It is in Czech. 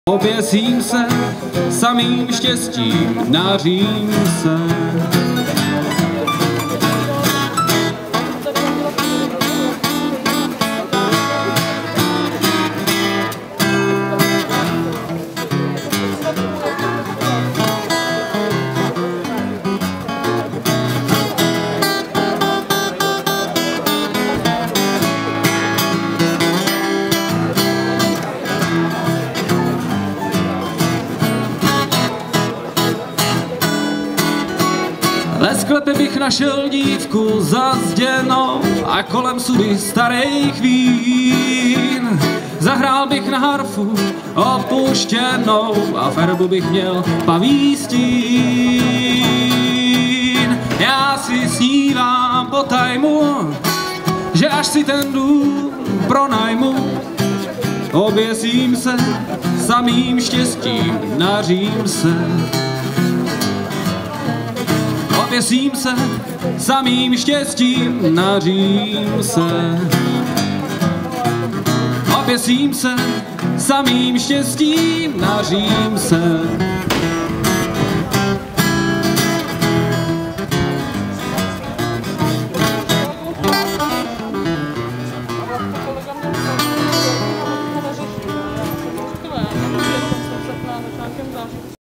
Oběsím se, samým štěstím nařím se. Ve sklepě bych našel dívku zazděnou a kolem sudy starých vín. Zahrál bych na harfu opuštěnou a v erbu bych měl paví stín. Já si snívám po tajmu, že až si ten dům pronajmu, oběsím se, samým štěstím nařím se. Oběsím se, samým štěstím nařím se. Oběsím se, samým štěstím nařím se.